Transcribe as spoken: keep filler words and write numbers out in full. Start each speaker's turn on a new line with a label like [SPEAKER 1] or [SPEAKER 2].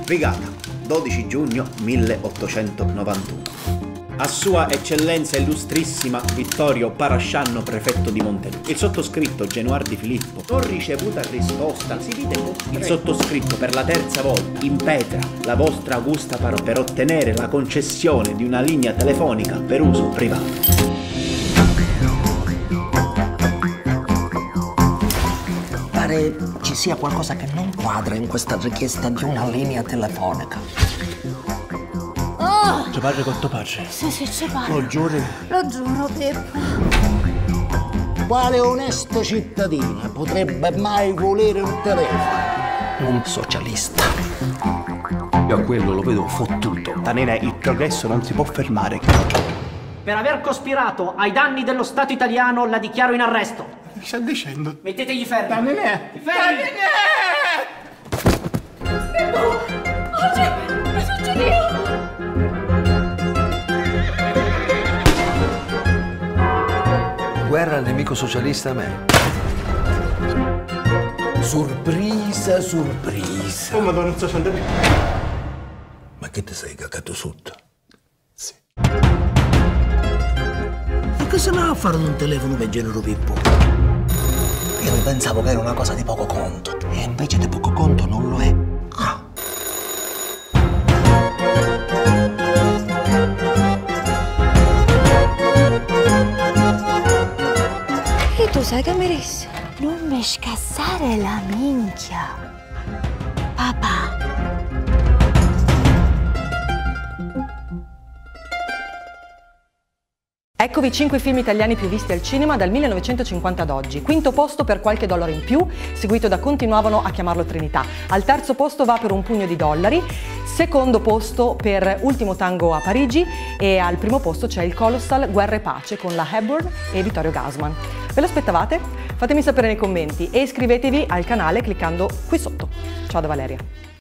[SPEAKER 1] Brigata, dodici giugno milleottocentonovantuno. A Sua Eccellenza Illustrissima Vittorio Parascianno, prefetto di Montelù. Il sottoscritto Genoar Di Filippo, non ricevuta risposta, si vede costretto. Il sottoscritto per la terza volta impetra la vostra augusta parola per ottenere la concessione di una linea telefonica per uso privato.
[SPEAKER 2] Pare ci sia qualcosa che non quadra in questa richiesta di una linea telefonica.
[SPEAKER 3] Oh!
[SPEAKER 4] Ci parli con tuo padre?
[SPEAKER 3] Sì, sì, ci parlo.
[SPEAKER 4] Lo giuri?
[SPEAKER 3] Lo giuro, Pippo.
[SPEAKER 2] Quale onesta cittadina potrebbe mai volere un telefono? Un socialista.
[SPEAKER 4] Io a quello lo vedo fottuto. Tanene, il progresso non si può fermare.
[SPEAKER 5] Per aver cospirato ai danni dello Stato italiano la dichiaro in arresto.
[SPEAKER 4] Mi sta dicendo?
[SPEAKER 5] Mettetegli fermi.
[SPEAKER 4] Tanene!
[SPEAKER 5] Fermi!
[SPEAKER 3] Pippo! Oggi mi succede io!
[SPEAKER 6] Guerra al nemico socialista a me.
[SPEAKER 2] Sorpresa, sorpresa.
[SPEAKER 4] Oh, madonna, non sto sentendo.
[SPEAKER 2] Ma che ti sei cagato sotto?
[SPEAKER 4] Sì.
[SPEAKER 2] E che se ne va a fare un telefono per genero Pippo? Io non pensavo che era una cosa di poco conto. E invece di poco conto non lo è. Ah.
[SPEAKER 3] E tu sai che mi disse? Non mi scassare la minchia. Papà.
[SPEAKER 7] Eccovi cinque film italiani più visti al cinema dal millenovecentocinquanta ad oggi. Quinto posto per Qualche dollaro in più, seguito da Continuavano a chiamarlo Trinità. Al terzo posto va Per un pugno di dollari. Secondo posto per Ultimo tango a Parigi e al primo posto c'è il colossal Guerra e pace con la Hepburn e Vittorio Gassman. Ve lo aspettavate? Fatemi sapere nei commenti e iscrivetevi al canale cliccando qui sotto. Ciao da Valeria.